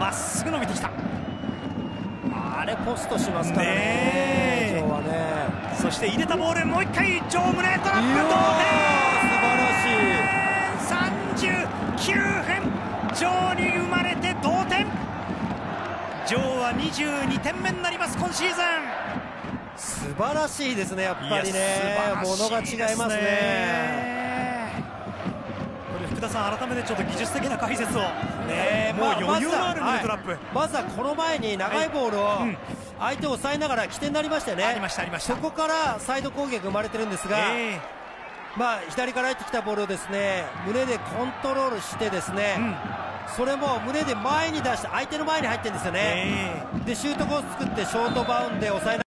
まっすぐ伸びてきた。 あれポストしますからね、ジョーはね。 そして入れたボール、もう一回ジョー・ムネ、トラップ、同点。 素晴らしい。 39分、ジョーに生まれて同点。ジョーは22点目になります、今シーズン。 素晴らしいですね、やっぱりね。ものが違いますね。 これ福田さん、改めてちょっと技術的な解説を。もう余裕のあるミドルトラップ。 まずはこの前に長いボールを相手を抑えながら起点になりましたよね。 ありました、ありました。 そこからサイド攻撃が生まれてるんですが、左から入ってきたボールをですね、胸でコントロールしてですね、それも胸で前に出して相手の前に入ってるんですよね。でシュートコース作ってショートバウンドで抑え